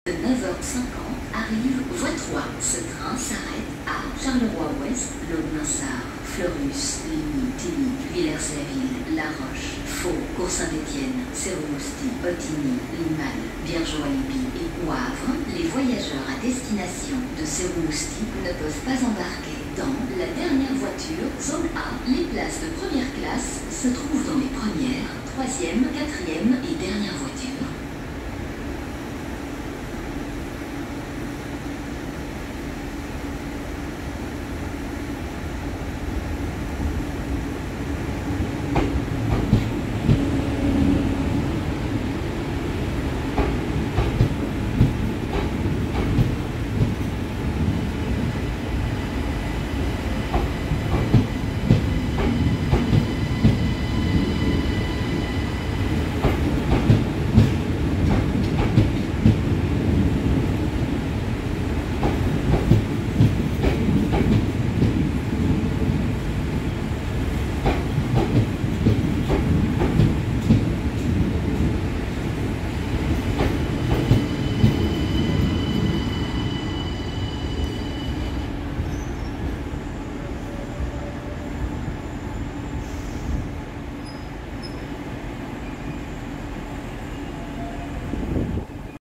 9h50 arrive voie 3. Ce train s'arrête à Charleroi-Ouest, Longninsart, Fleurus, Ligny, Tilly, Villers-la-Ville, La Roche, Faux, Cour-Saint-Étienne, Cerro-Mousti, Ottigny, Limal, Biergeois-les-Bains et au Havre. Les voyageurs à destination de Cerro-Mousti ne peuvent pas embarquer dans la dernière voiture, zone A. Les places de première classe se trouvent dans les premières, troisième, quatrième et dernières voitures.